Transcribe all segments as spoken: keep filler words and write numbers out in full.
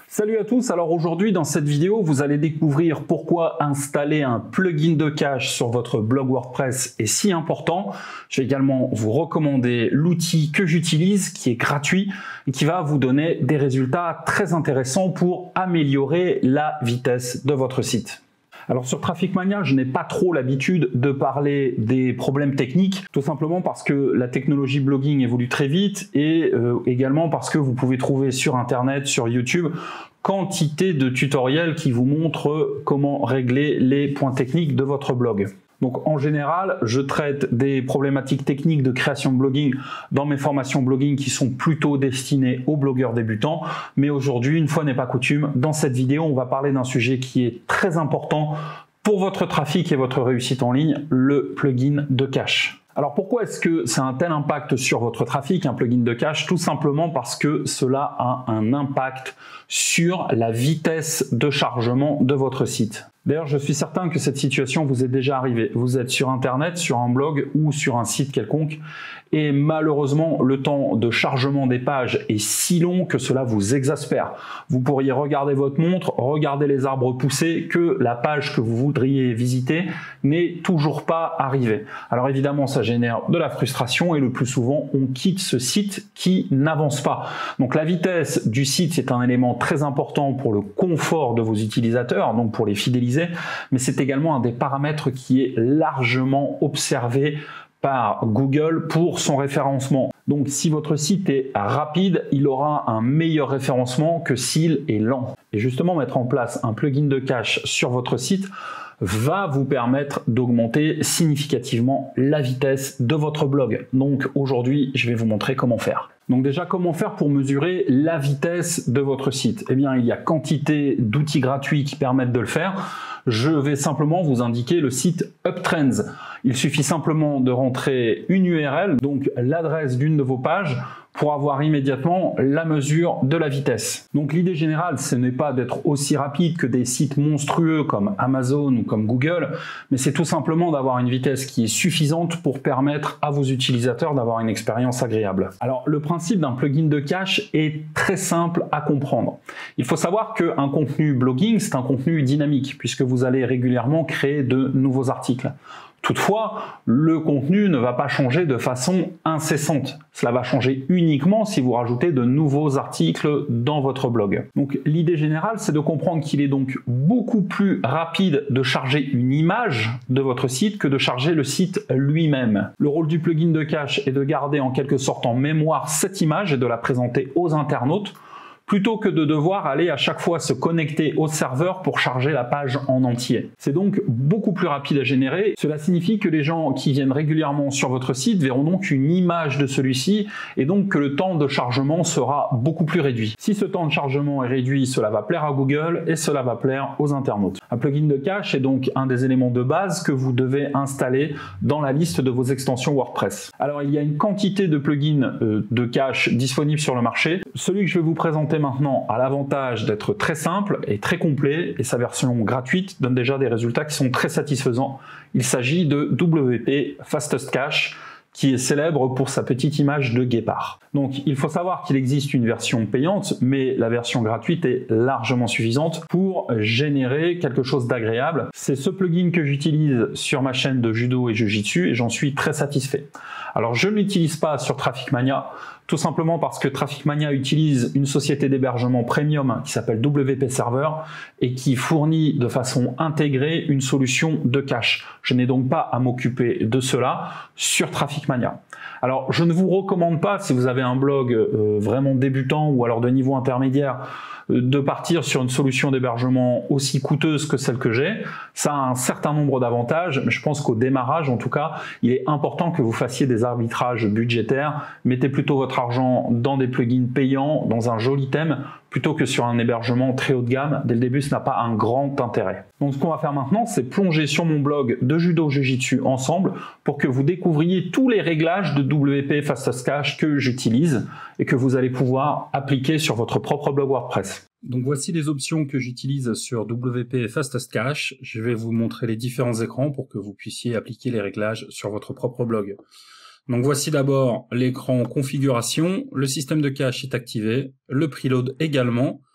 Salut à tous, alors aujourd'hui dans cette vidéo vous allez découvrir pourquoi installer un plugin de cache sur votre blog WordPress est si important. Je vais également vous recommander l'outil que j'utilise qui est gratuit et qui va vous donner des résultats très intéressants pour améliorer la vitesse de votre site. Alors sur Traffic Mania, je n'ai pas trop l'habitude de parler des problèmes techniques, tout simplement parce que la technologie blogging évolue très vite et euh, également parce que vous pouvez trouver sur Internet, sur YouTube, quantité de tutoriels qui vous montrent comment régler les points techniques de votre blog. Donc en général, je traite des problématiques techniques de création de blogging dans mes formations blogging qui sont plutôt destinées aux blogueurs débutants. Mais aujourd'hui, une fois n'est pas coutume, dans cette vidéo, on va parler d'un sujet qui est très important pour votre trafic et votre réussite en ligne, le plugin de cache. Alors pourquoi est-ce que ça a un tel impact sur votre trafic, un plugin de cache? Tout simplement parce que cela a un impact sur la vitesse de chargement de votre site. D'ailleurs, je suis certain que cette situation vous est déjà arrivée. Vous êtes sur Internet, sur un blog ou sur un site quelconque et malheureusement, le temps de chargement des pages est si long que cela vous exaspère. Vous pourriez regarder votre montre, regarder les arbres pousser, que la page que vous voudriez visiter n'est toujours pas arrivée. Alors évidemment, ça génère de la frustration et le plus souvent, on quitte ce site qui n'avance pas. Donc la vitesse du site, c'est un élément très important pour le confort de vos utilisateurs, donc pour les fidéliser, mais c'est également un des paramètres qui est largement observé par Google pour son référencement. Donc si votre site est rapide, il aura un meilleur référencement que s'il est lent. Et justement, mettre en place un plugin de cache sur votre site va vous permettre d'augmenter significativement la vitesse de votre blog. Donc aujourd'hui, je vais vous montrer comment faire. Donc déjà, comment faire pour mesurer la vitesse de votre site? Eh bien, il y a quantité d'outils gratuits qui permettent de le faire. Je vais simplement vous indiquer le site Uptrends. Il suffit simplement de rentrer une U R L, donc l'adresse d'une de vos pages, pour avoir immédiatement la mesure de la vitesse. Donc l'idée générale, ce n'est pas d'être aussi rapide que des sites monstrueux comme Amazon ou comme Google, mais c'est tout simplement d'avoir une vitesse qui est suffisante pour permettre à vos utilisateurs d'avoir une expérience agréable. Alors le principe d'un plugin de cache est très simple à comprendre. Il faut savoir qu'un contenu blogging, c'est un contenu dynamique, puisque vous allez régulièrement créer de nouveaux articles. Toutefois, le contenu ne va pas changer de façon incessante. Cela va changer uniquement si vous rajoutez de nouveaux articles dans votre blog. Donc l'idée générale, c'est de comprendre qu'il est donc beaucoup plus rapide de charger une image de votre site que de charger le site lui-même. Le rôle du plugin de cache est de garder en quelque sorte en mémoire cette image et de la présenter aux internautes, plutôt que de devoir aller à chaque fois se connecter au serveur pour charger la page en entier. C'est donc beaucoup plus rapide à générer. Cela signifie que les gens qui viennent régulièrement sur votre site verront donc une image de celui-ci et donc que le temps de chargement sera beaucoup plus réduit. Si ce temps de chargement est réduit, cela va plaire à Google et cela va plaire aux internautes. Un plugin de cache est donc un des éléments de base que vous devez installer dans la liste de vos extensions WordPress. Alors il y a une quantité de plugins euh, de cache disponibles sur le marché. Celui que je vais vous présenter maintenant a l'avantage d'être très simple et très complet et sa version gratuite donne déjà des résultats qui sont très satisfaisants. Il s'agit de W P Fastest Cache qui est célèbre pour sa petite image de guépard. Donc il faut savoir qu'il existe une version payante, mais la version gratuite est largement suffisante pour générer quelque chose d'agréable. C'est ce plugin que j'utilise sur ma chaîne de judo et jiu-jitsu et j'en suis très satisfait. Alors je ne l'utilise pas sur Traffic Mania, tout simplement parce que Traffic Mania utilise une société d'hébergement premium qui s'appelle W P Server et qui fournit de façon intégrée une solution de cache. Je n'ai donc pas à m'occuper de cela sur Traffic Mania. Alors je ne vous recommande pas, si vous avez un blog euh, vraiment débutant ou alors de niveau intermédiaire, de partir sur une solution d'hébergement aussi coûteuse que celle que j'ai. Ça a un certain nombre d'avantages, mais je pense qu'au démarrage, en tout cas, il est important que vous fassiez des arbitrages budgétaires. Mettez plutôt votre argent dans des plugins payants, dans un joli thème, plutôt que sur un hébergement très haut de gamme. Dès le début, ce n'a pas un grand intérêt. Donc ce qu'on va faire maintenant, c'est plonger sur mon blog de judo jiu-jitsu ensemble pour que vous découvriez tous les réglages de W P Fastest Cache que j'utilise et que vous allez pouvoir appliquer sur votre propre blog WordPress. Donc voici les options que j'utilise sur W P Fastest Cache. Je vais vous montrer les différents écrans pour que vous puissiez appliquer les réglages sur votre propre blog. Donc voici d'abord l'écran configuration, le système de cache est activé, le preload également.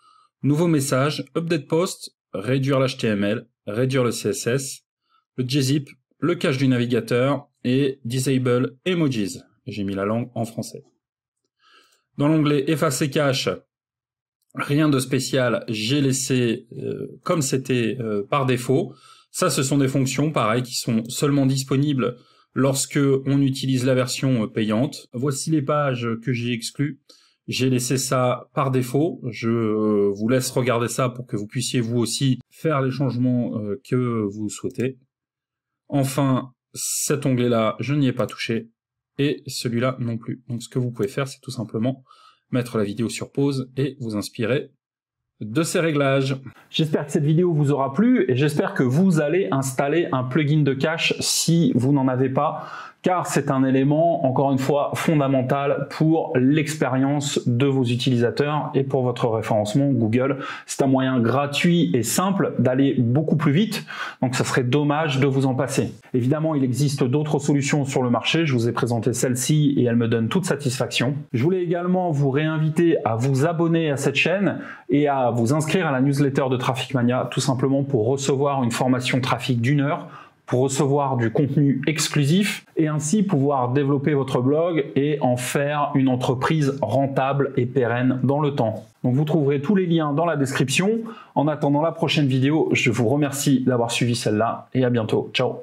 Nouveau message, update post, réduire l'H T M L, réduire le C S S, le gzip, le cache du navigateur et disable emojis. J'ai mis la langue en français. Dans l'onglet effacer cache, rien de spécial, j'ai laissé euh, comme c'était euh, par défaut. Ça, ce sont des fonctions, pareil, qui sont seulement disponibles lorsque on utilise la version payante. Voici les pages que j'ai exclues. J'ai laissé ça par défaut. Je vous laisse regarder ça pour que vous puissiez vous aussi faire les changements que vous souhaitez. Enfin, cet onglet-là, je n'y ai pas touché. Et celui-là non plus. Donc ce que vous pouvez faire, c'est tout simplement mettre la vidéo sur pause et vous inspirer de ces réglages. J'espère que cette vidéo vous aura plu et j'espère que vous allez installer un plugin de cache si vous n'en avez pas, car c'est un élément, encore une fois, fondamental pour l'expérience de vos utilisateurs et pour votre référencement Google. C'est un moyen gratuit et simple d'aller beaucoup plus vite, donc ça serait dommage de vous en passer. Évidemment, il existe d'autres solutions sur le marché, je vous ai présenté celle-ci et elle me donne toute satisfaction. Je voulais également vous réinviter à vous abonner à cette chaîne et à vous inscrire à la newsletter de Traffic Mania, tout simplement pour recevoir une formation trafic d'une heure, pour recevoir du contenu exclusif et ainsi pouvoir développer votre blog et en faire une entreprise rentable et pérenne dans le temps. Donc vous trouverez tous les liens dans la description. En attendant la prochaine vidéo, je vous remercie d'avoir suivi celle-là et à bientôt. Ciao.